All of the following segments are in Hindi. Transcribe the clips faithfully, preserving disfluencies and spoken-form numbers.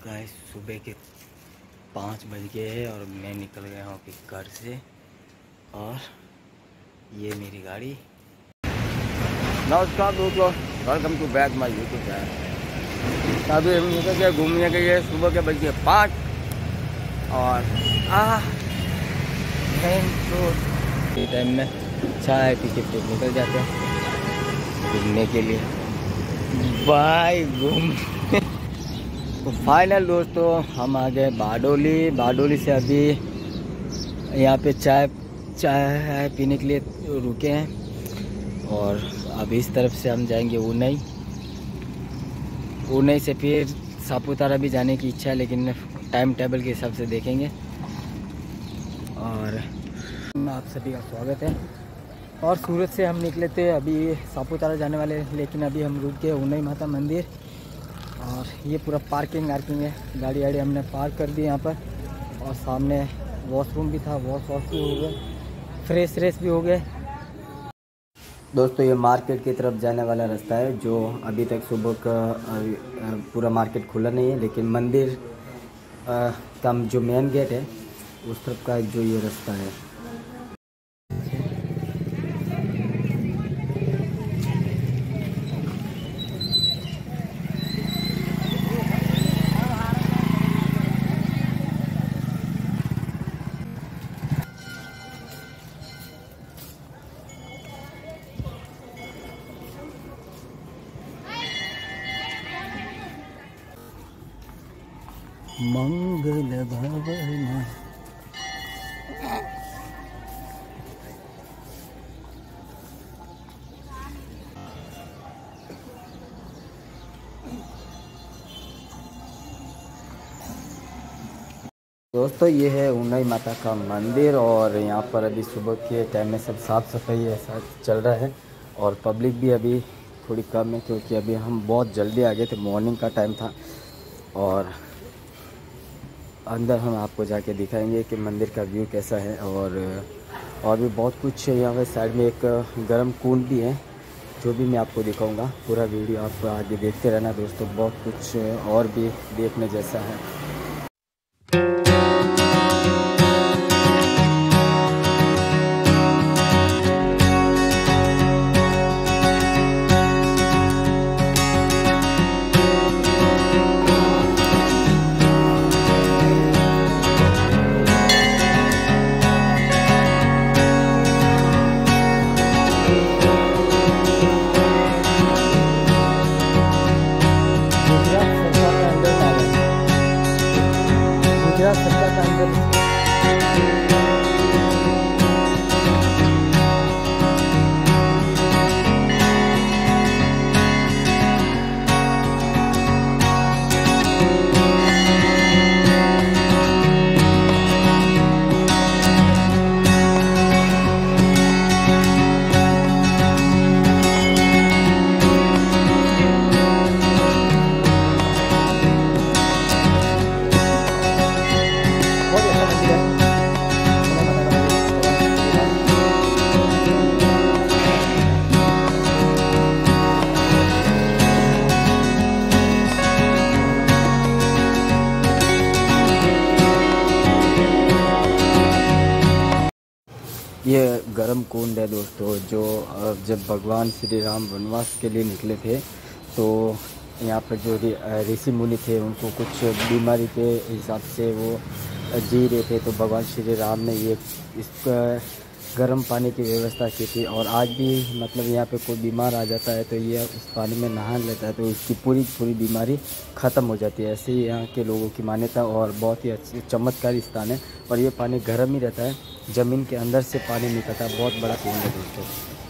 गाइस सुबह के पाँच बज गए हैं और मैं निकल गया हूँ अपने घर से। और ये मेरी गाड़ी। नमस्कार दोस्तों, welcome to back my YouTube channel. अभी हम निकल गए घूमने के लिए। सुबह के बज गए पाँच और आ ये टाइम में चाय पी के फिर निकल जाते हैं घूमने के लिए। बाय घूम तो फाइनल दोस्तों हम आ गए बारडोली। बारडोली से अभी यहाँ पे चाय चाय पीने के लिए रुके हैं और अब इस तरफ से हम जाएंगे ऊनाई। ऊनाई से फिर सापुतारा भी जाने की इच्छा है, लेकिन टाइम टेबल के हिसाब से देखेंगे। और आप सभी का स्वागत है। और सूरत से हम निकले थे अभी सापुतारा जाने वाले, लेकिन अभी हम रुक गए ऊनाई माता मंदिर। और ये पूरा पार्किंग वार्किंग है, गाड़ी वाड़ी हमने पार्क कर दी यहाँ पर। और सामने वॉशरूम भी था, वॉश वॉश भी हो गए, फ्रेश फ्रेश भी हो गए। दोस्तों ये मार्केट की तरफ जाने वाला रास्ता है, जो अभी तक सुबह का पूरा मार्केट खुला नहीं है, लेकिन मंदिर का जो मेन गेट है उस तरफ का जो ये रास्ता है। मंगल भवन दोस्तों ये है ऊनाई माता का मंदिर। और यहाँ पर अभी सुबह के टाइम में सब साफ़ सफाई ऐसा चल रहा है और पब्लिक भी अभी थोड़ी कम है, क्योंकि अभी हम बहुत जल्दी आ गए थे, मॉर्निंग का टाइम था। और अंदर हम आपको जाके दिखाएंगे कि मंदिर का व्यू कैसा है। और और भी बहुत कुछ है। यहाँ पे साइड में एक गर्म कुंड भी है, जो भी मैं आपको दिखाऊंगा। पूरा वीडियो आप आगे देखते रहना दोस्तों, बहुत कुछ और भी देखने जैसा है। ये गर्म कुंड है दोस्तों, जो जब भगवान श्री राम वनवास के लिए निकले थे तो यहाँ पर जो ऋषि मुनि थे उनको कुछ बीमारी के हिसाब से वो जी रहे थे, तो भगवान श्री राम ने ये इस गर्म पानी की व्यवस्था की थी। और आज भी मतलब यहाँ पे कोई बीमार आ जाता है तो ये उस पानी में नहा लेता है तो इसकी पूरी पूरी बीमारी ख़त्म हो जाती है। ऐसे ही यहाँ के लोगों की मान्यता और बहुत ही अच्छी चमत्कारी स्थान है। और ये पानी गर्म ही रहता है, ज़मीन के अंदर से पानी निकलता है। बहुत बड़ा कुंड है दोस्तों।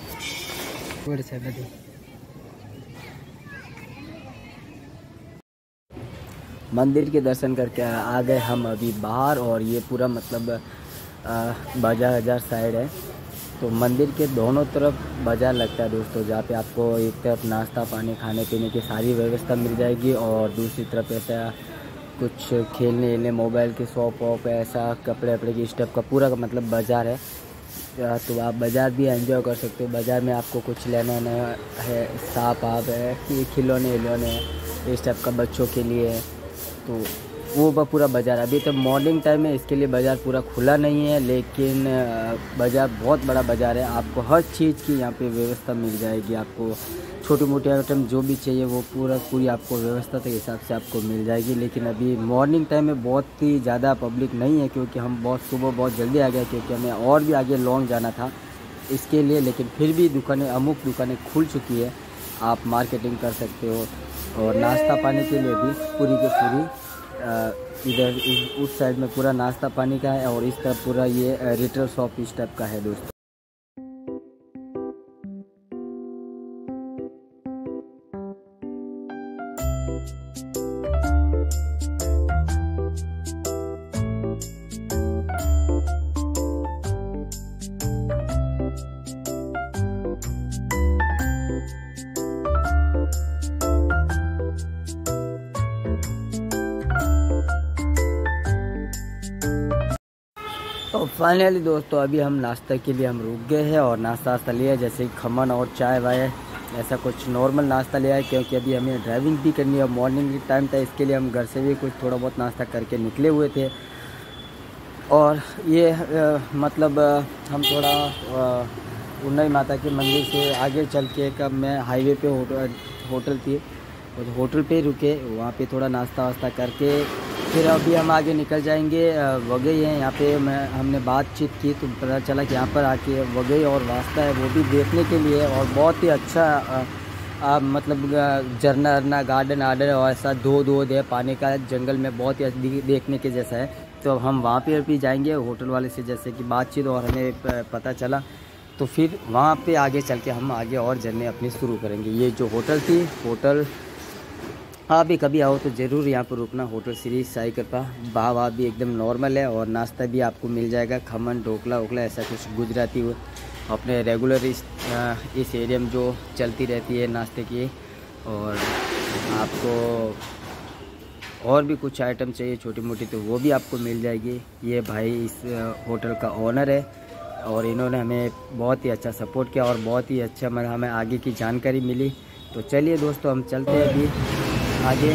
मंदिर के दर्शन करके आ गए हम अभी बाहर। और ये पूरा मतलब बाजार बाजार साइड है, तो मंदिर के दोनों तरफ बाज़ार लगता है दोस्तों, जहाँ पे आपको एक तरफ नाश्ता पानी खाने पीने की सारी व्यवस्था मिल जाएगी और दूसरी तरफ ऐसा कुछ खेलने वेलने मोबाइल के शॉप वॉप ऐसा कपड़े वपड़े की स्टफ का पूरा का मतलब बाज़ार है। तो आप बाज़ार भी एंजॉय कर सकते हो। बाज़ार में आपको कुछ लेना नया है, साप आप है कि खिलौने विलौने इस टाइप का बच्चों के लिए है। तो वो ब पूरा बाज़ार अभी तो मॉर्निंग टाइम है, इसके लिए बाज़ार पूरा खुला नहीं है, लेकिन बाज़ार बहुत बड़ा बाज़ार है। आपको हर चीज़ की यहाँ पे व्यवस्था मिल जाएगी। आपको छोटी मोटी आइटम जो भी चाहिए वो पूरा पूरी आपको व्यवस्था के हिसाब से आपको मिल जाएगी। लेकिन अभी मॉर्निंग टाइम में बहुत ही ज़्यादा पब्लिक नहीं है, क्योंकि हम बहुत सुबह बहुत जल्दी आ गए, क्योंकि हमें और भी आगे लॉन्ग जाना था इसके लिए। लेकिन फिर भी दुकानें अमुक दुकानें खुल चुकी है, आप मार्केटिंग कर सकते हो। और नाश्ता पानी के लिए भी पूरी के पूरी इधर उस साइड में पूरा नाश्ता पानी का है, और इस तरफ पूरा ये रिटेल शॉप इस टाइप का है दोस्तों। तो फाइनली दोस्तों अभी हम नाश्ता के लिए हम रुक गए हैं, और नाश्ता वास्ता लिया, जैसे खमन और चाय वाय, ऐसा कुछ नॉर्मल नाश्ता लिया है, क्योंकि अभी हमें ड्राइविंग भी करनी है। मॉर्निंग टाइम था, इसके लिए हम घर से भी कुछ थोड़ा बहुत नाश्ता करके निकले हुए थे। और ये आ, मतलब आ, हम थोड़ा उन्नई माता के मंदिर से आगे चल के कब मैं हाईवे पे होटल होटल थी, उस होटल पे रुके, वहाँ पे थोड़ा नाश्ता वास्ता करके फिर अभी हम आगे निकल जाएंगे। वगई है यहाँ पे, मैं हमने बातचीत की तो पता चला कि यहाँ पर आके वगई और वास्ता है वो भी देखने के लिए, और बहुत ही अच्छा आ, आ, मतलब झरना अरना गार्डन आर्डन और ऐसा दो दो है पानी का जंगल में, बहुत ही देखने के जैसा है। तो हम वहाँ पे भी जाएंगे होटल वाले से जैसे कि बातचीत और हमें पता चला, तो फिर वहाँ पे आगे चल के हम आगे और जर्नी अपनी शुरू करेंगे। ये जो होटल थी, होटल आप भी कभी आओ तो ज़रूर यहाँ पर रुकना। होटल श्री साई कृपा, भाव भी एकदम नॉर्मल है, और नाश्ता भी आपको मिल जाएगा, खमन ढोकला वोकला ऐसा कुछ गुजराती हो अपने रेगुलर इस इस एरिया में जो चलती रहती है नाश्ते की। और आपको और भी कुछ आइटम चाहिए छोटी मोटी तो वो भी आपको मिल जाएगी। ये भाई इस होटल का ओनर है, और इन्होंने हमें बहुत ही अच्छा सपोर्ट किया, और बहुत ही अच्छा मतलब हमें आगे की जानकारी मिली। तो चलिए दोस्तों हम चलते हैं अभी आगे।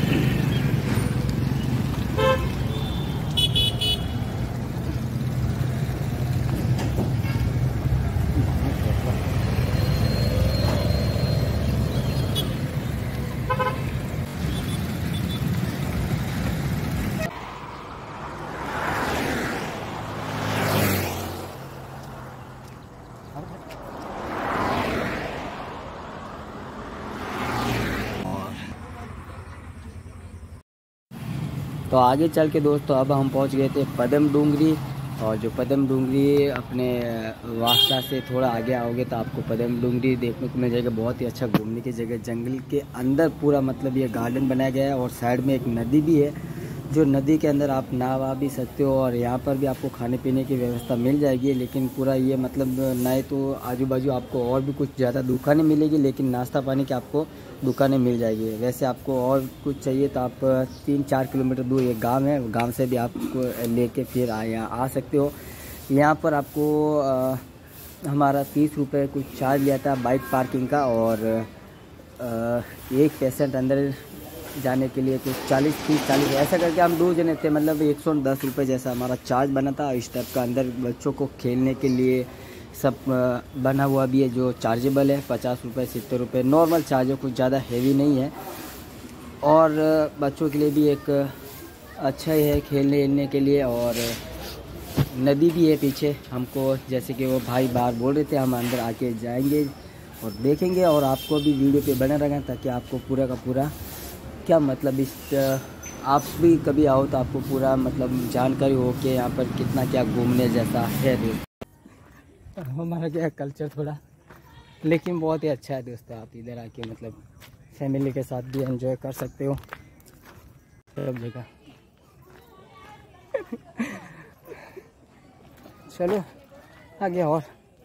तो आगे चल के दोस्तों अब हम पहुंच गए थे पदम डूंगरी, और जो पदम डूंगरी अपने वास्ता से थोड़ा आगे आओगे तो आपको पदम डूंगरी देखने को मिल जाएगा। बहुत ही अच्छा घूमने की जगह, जंगल के अंदर पूरा मतलब ये गार्डन बनाया गया है, और साइड में एक नदी भी है, जो नदी के अंदर आप नहा भी सकते हो, और यहाँ पर भी आपको खाने पीने की व्यवस्था मिल जाएगी। लेकिन पूरा ये मतलब नए तो आजू बाजू आपको और भी कुछ ज़्यादा दुकानें मिलेगी, लेकिन नाश्ता पानी की आपको दुकानें मिल जाएगी। वैसे आपको और कुछ चाहिए तो आप तीन चार किलोमीटर दूर एक गांव है, गांव से भी आप लेके फिर यहाँ आ सकते हो। यहाँ पर आपको आ, हमारा तीस रुपये कुछ चार्ज लिया था बाइक पार्किंग का, और आ, एक पेशेंट अंदर जाने के लिए कुछ चालीस तीस चालीस ऐसा करके हम दो जने थे, मतलब एक सौ दस रुपये जैसा हमारा चार्ज बना था। इस टाइप का अंदर बच्चों को खेलने के लिए सब बना हुआ भी है जो चार्जेबल है, पचास रुपये सत्तर रुपये नॉर्मल चार्ज है, कुछ ज़्यादा हैवी नहीं है। और बच्चों के लिए भी एक अच्छा ही है खेलने खेलने के लिए, और नदी भी है पीछे हमको, जैसे कि वो भाई बाहर बोल रहे थे। हम अंदर आके जाएंगे और देखेंगे, और आपको भी वीडियो पे बने रहेंगे ताकि आपको पूरा का पूरा क्या मतलब इस आप भी कभी आओ तो आपको पूरा मतलब जानकारी हो कि यहाँ पर कितना क्या घूमने जैसा है दोस्तों। हमारा क्या कल्चर थोड़ा, लेकिन बहुत ही अच्छा है दोस्तों। आप इधर आके मतलब फैमिली के साथ भी एंजॉय कर सकते हो सब जगह। चलो आगे और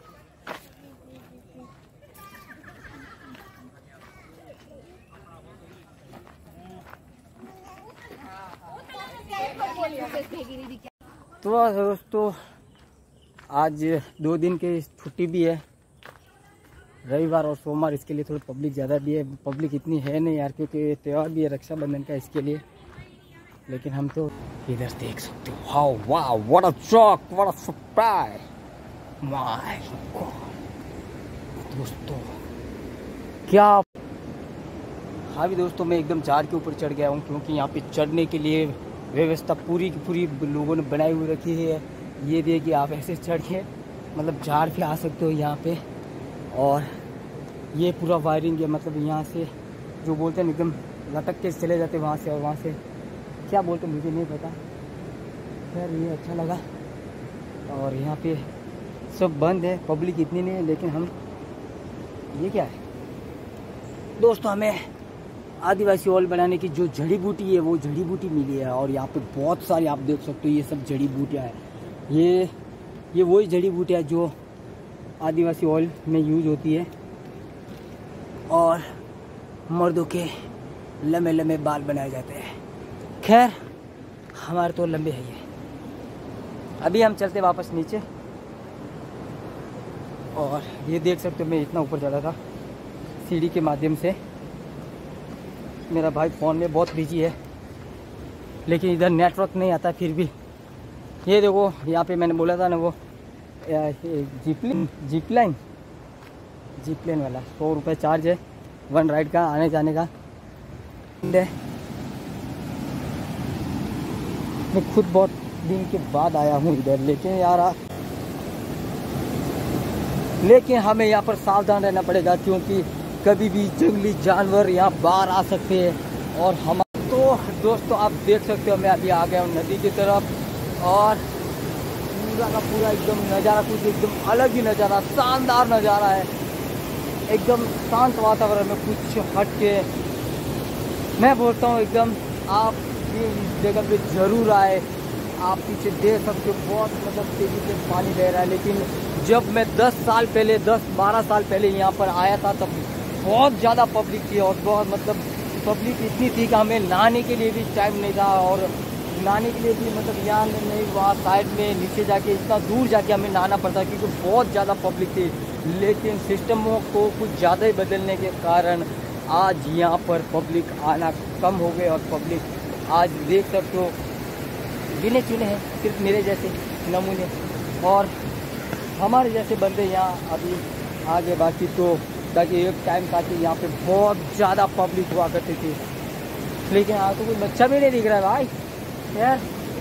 तो दोस्तों आज दो दिन की छुट्टी भी है, रविवार और सोमवार, इसके लिए थोड़ी पब्लिक ज़्यादा भी है। पब्लिक इतनी है नहीं यार, क्योंकि त्यौहार भी है रक्षाबंधन का, इसके लिए लेकिन हम तो इधर देख सकते हो। हाउ वाह, what a shock, what a surprise, my God दोस्तों क्या। हाँ भी दोस्तों, मैं एकदम झाड़ के ऊपर चढ़ गया हूँ, क्योंकि यहाँ पे चढ़ने के लिए व्यवस्था पूरी की पूरी लोगों ने बनाई हुई रखी है। ये देखिए कि आप ऐसे चढ़ के मतलब झाड़ पे आ सकते हो यहाँ पे। और ये पूरा वायरिंग है, मतलब यहाँ से जो बोलते हैं एकदम लटक के चले जाते वहाँ से, और वहाँ से क्या बोलते हैं मुझे नहीं पता। खैर ये अच्छा लगा। और यहाँ पे सब बंद है, पब्लिक इतनी नहीं है, लेकिन हम ये क्या है दोस्तों, हमें आदिवासी ऑयल बनाने की जो जड़ी बूटी है वो जड़ी बूटी मिली है। और यहाँ पे बहुत सारी आप देख सकते हो, ये सब जड़ी बूटियाँ हैं। ये ये वही जड़ी बूटियाँ जो आदिवासी ऑयल में यूज होती है, और मर्दों के लंबे लंबे बाल बनाए जाते हैं। खैर हमारे तो लंबे है ये। अभी हम चलते वापस नीचे। और ये देख सकते हो, मैं इतना ऊपर चढ़ा था सीढ़ी के माध्यम से। मेरा भाई फ़ोन में बहुत बिजी है, लेकिन इधर नेटवर्क नहीं आता फिर भी। ये देखो यहाँ पे मैंने बोला था ना, वो जीपलाइन जीपलाइन जीपलाइन वाला सौ रुपये चार्ज है वन राइड का, आने जाने का। मैं खुद बहुत दिन के बाद आया हूँ इधर, लेकिन यार लेकिन हमें यहाँ पर सावधान रहना पड़ेगा, क्योंकि कभी भी जंगली जानवर यहाँ बाहर आ सकते हैं। और हम तो दोस्तों आप देख सकते हो, मैं अभी आ गया हूँ नदी की तरफ, और पूरा का पूरा एकदम नज़ारा कुछ एकदम अलग ही नज़ारा, शानदार नज़ारा है। एकदम शांत वातावरण में कुछ हट के मैं बोलता हूँ एकदम आप इस जगह पे ज़रूर आए। आप पीछे देख सकते हो बहुत मतलब तेज़ी से पानी बह रहा है, लेकिन जब मैं दस साल पहले दस बारह साल पहले यहाँ पर आया था तब बहुत ज़्यादा पब्लिक थी। और बहुत मतलब पब्लिक इतनी थी कि हमें नहाने के लिए भी टाइम नहीं था, और नहाने के लिए भी मतलब यहाँ नहीं, वहाँ साइड में नीचे जाके इतना दूर जाके हमें नहाना पड़ता, क्योंकि बहुत ज़्यादा पब्लिक थी। लेकिन सिस्टमों को कुछ ज़्यादा ही बदलने के कारण आज यहाँ पर पब्लिक आना कम हो गए, और पब्लिक आज देख सकते हो गिने चुने हैं, सिर्फ मेरे जैसे नमूने और हमारे जैसे बंदे यहाँ अभी आगे। बाकी तो बाकी एक टाइम था कि यहाँ पे बहुत ज़्यादा पब्लिक हुआ करती थी, लेकिन यहाँ तो कोई बच्चा भी नहीं दिख रहा है भाई। यार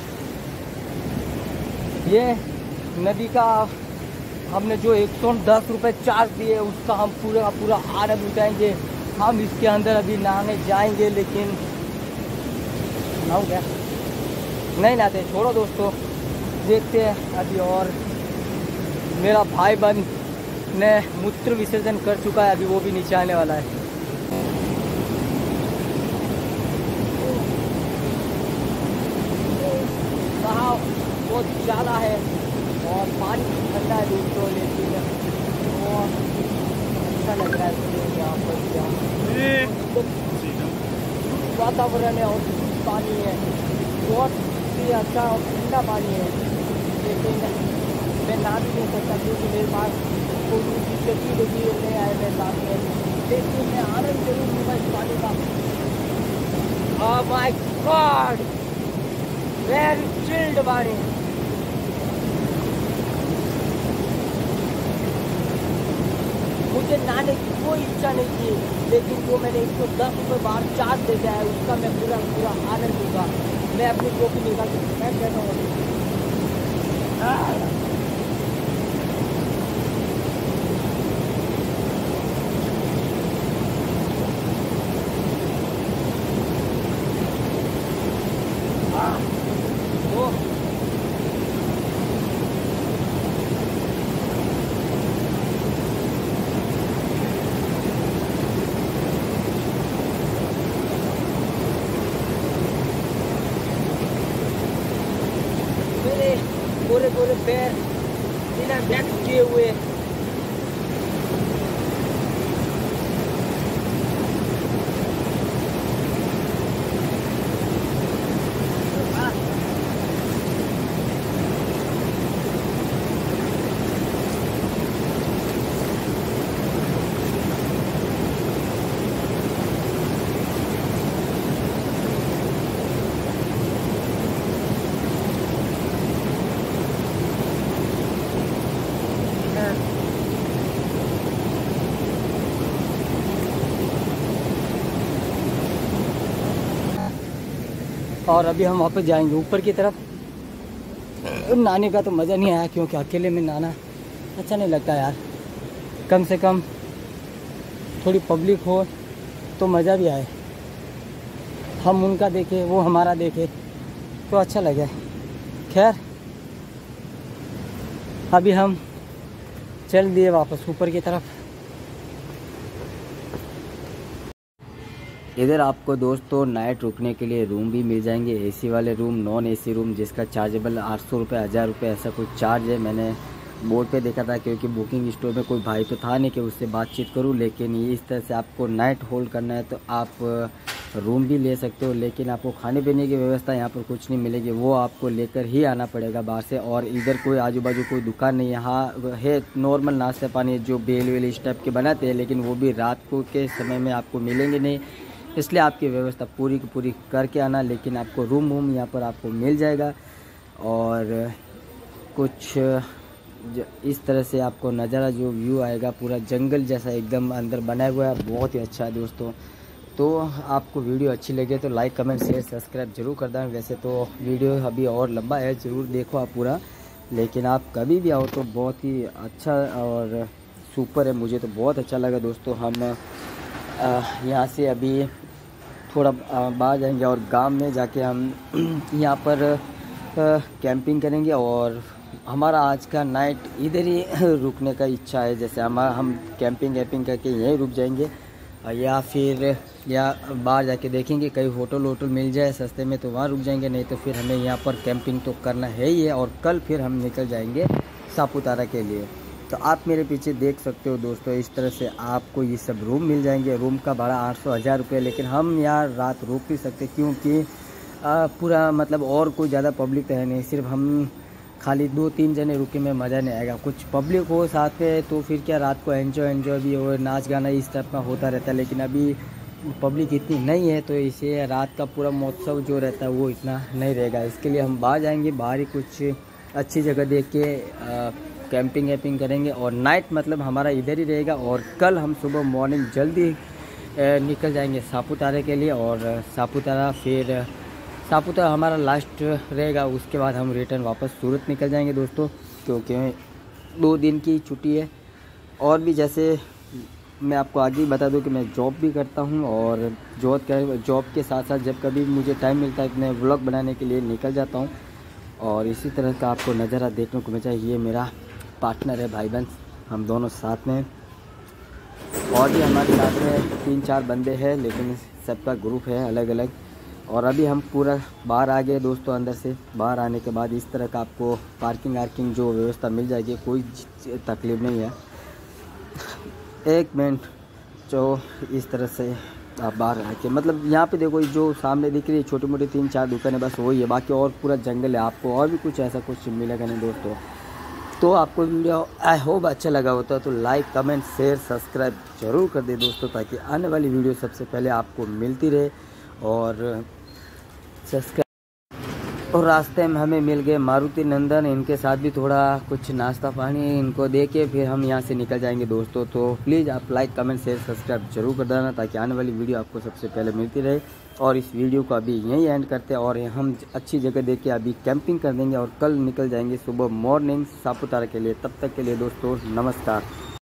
ये नदी का हमने जो एक सौ दस रुपये चार्ज दिए, उसका हम पूरा पूरा आनंद उठाएंगे। हम इसके अंदर अभी नहाने जाएंगे, लेकिन नहाओ क्या नहीं नहाते, छोड़ो दोस्तों, देखते हैं अभी। और मेरा भाई बहन ने मूत्र विसर्जन कर चुका है, अभी वो भी नीचे आने वाला है। बहाव बहुत ज़्यादा है और पानी ठंडा है दोस्तों, लेकिन बहुत अच्छा लग रहा है यहाँ पर। वातावरण है और पानी है, बहुत ही अच्छा और ठंडा पानी है, लेकिन मैं नहा भी नहीं सकता क्योंकि मेरे पास कोई दूसरी चट्टी देखी नहीं आए मेरे साथ में, लेकिन मैं आनंद जरूर लूँगा इस पानी का। Oh my God, very chilled पानी। मुझे नहाने की कोई इच्छा नहीं थी, लेकिन जो मैंने एक सौ दस रुपये बाहर चार्ज दे दिया है उसका मैं पूरा पूरा आनंद लूँगा। मैं अपनी टोपी निकाल के मैं कहता हूँ गोरे गोरे पैर बिना वैक्स किए हुए। और अभी हम वापस जाएंगे ऊपर की तरफ। नहाने का तो मज़ा नहीं आया क्योंकि अकेले में नहाना अच्छा नहीं लगता यार। कम से कम थोड़ी पब्लिक हो तो मज़ा भी आए, हम उनका देखें वो हमारा देखे तो अच्छा लगे। खैर अभी हम चल दिए वापस ऊपर की तरफ। इधर आपको दोस्तों नाइट रुकने के लिए रूम भी मिल जाएंगे, एसी वाले रूम, नॉन एसी रूम, जिसका चार्जेबल आठ सौ रुपये हज़ार रुपये ऐसा कुछ चार्ज है। मैंने बोर्ड पे देखा था क्योंकि बुकिंग स्टोर में कोई भाई तो था नहीं कि उससे बातचीत करूं, लेकिन ये इस तरह से आपको नाइट होल्ड करना है तो आप रूम भी ले सकते हो, लेकिन आपको खाने पीने की व्यवस्था यहाँ पर कुछ नहीं मिलेगी, वो आपको लेकर ही आना पड़ेगा बाहर से। और इधर कोई आजू बाजू कोई दुकान नहीं है। यहाँ है नॉर्मल नाश्ता पानी जो बेल वेल इस टाइप के बनाते हैं, लेकिन वो भी रात को के समय में आपको मिलेंगे नहीं, इसलिए आपकी व्यवस्था पूरी की पूरी करके आना। लेकिन आपको रूम वूम यहाँ पर आपको मिल जाएगा और कुछ इस तरह से आपको नज़ारा जो व्यू आएगा पूरा जंगल जैसा एकदम अंदर बनाया हुआ है, बहुत ही अच्छा है दोस्तों। तो आपको वीडियो अच्छी लगे तो लाइक कमेंट शेयर सब्सक्राइब जरूर कर दें। वैसे तो वीडियो अभी और लंबा है, ज़रूर देखो आप पूरा, लेकिन आप कभी भी आओ तो बहुत ही अच्छा और सुपर है, मुझे तो बहुत अच्छा लगा दोस्तों। हम यहाँ से अभी थोड़ा बाहर जाएंगे और गांव में जाके हम यहाँ पर कैंपिंग करेंगे और हमारा आज का नाइट इधर ही रुकने का इच्छा है। जैसे हमारा हम कैंपिंग वैम्पिंग करके यहीं रुक जाएंगे या फिर या बाहर जाके देखेंगे कहीं होटल वोटल मिल जाए सस्ते में तो वहाँ रुक जाएंगे, नहीं तो फिर हमें यहाँ पर कैंपिंग तो करना है ही है। और कल फिर हम निकल जाएंगे सापुतारा के लिए। तो आप मेरे पीछे देख सकते हो दोस्तों, इस तरह से आपको ये सब रूम मिल जाएंगे। रूम का भाड़ा आठ सौ हज़ार रुपये, लेकिन हम यहाँ रात रुक नहीं सकते क्योंकि पूरा मतलब और कोई ज़्यादा पब्लिक तो है नहीं, सिर्फ हम खाली दो तीन जने रुके में मज़ा नहीं आएगा। कुछ पब्लिक हो साथ में तो फिर क्या रात को एंजॉय एंजॉय भी हो, नाच गाना इस टाइप का होता रहता है, लेकिन अभी पब्लिक इतनी नहीं है तो इसे रात का पूरा महोत्सव जो रहता है वो इतना नहीं रहेगा। इसके लिए हम बाहर जाएंगे, बाहर ही कुछ अच्छी जगह देख के कैंपिंग वैम्पिंग करेंगे और नाइट मतलब हमारा इधर ही रहेगा। और कल हम सुबह मॉर्निंग जल्दी निकल जाएंगे सापुतारा के लिए और सापुतारा फिर सापुतारा हमारा लास्ट रहेगा, उसके बाद हम रिटर्न वापस सूरत निकल जाएंगे दोस्तों, क्योंकि दो दिन की छुट्टी है। और भी जैसे मैं आपको आगे बता दूं कि मैं जॉब भी करता हूं और जॉब कर जॉब के साथ साथ जब कभी मुझे टाइम मिलता है मैं व्लॉग बनाने के लिए निकल जाता हूं और इसी तरह का आपको नज़ारा देखने को मिलता है। ये मेरा पार्टनर है, भाई बहन, हम दोनों साथ में, और भी हमारे साथ में तीन चार बंदे हैं, लेकिन सबका ग्रुप है अलग अलग। और अभी हम पूरा बाहर आ गए दोस्तों। अंदर से बाहर आने के बाद इस तरह का आपको पार्किंग वार्किंग जो व्यवस्था मिल जाएगी, कोई तकलीफ़ नहीं है। एक मिनट, जो इस तरह से आप बाहर आके मतलब यहाँ पे देखो जो सामने दिख रही है छोटी मोटी तीन चार दुकानें, बस वही है, बाकी और पूरा जंगल है। आपको और भी कुछ ऐसा कुछ मिलेगा नहीं दोस्तों। तो आपको वीडियो आई होप अच्छा लगा होता है तो लाइक कमेंट शेयर सब्सक्राइब जरूर कर दे दोस्तों, ताकि आने वाली वीडियो सबसे पहले आपको मिलती रहे। और सब्सक्राइब और रास्ते में हमें मिल गए मारुति नंदन, इनके साथ भी थोड़ा कुछ नाश्ता पानी इनको दे के फिर हम यहाँ से निकल जाएंगे दोस्तों। तो प्लीज़ आप लाइक कमेंट शेयर सब्सक्राइब जरूर कर देना, ताकि आने वाली वीडियो आपको सबसे पहले मिलती रहे। और इस वीडियो को अभी यहीं एंड करते हैं और हम अच्छी जगह देख के अभी कैंपिंग कर देंगे और कल निकल जाएंगे सुबह मॉर्निंग सापुतारा के लिए। तब तक के लिए दोस्तों नमस्कार।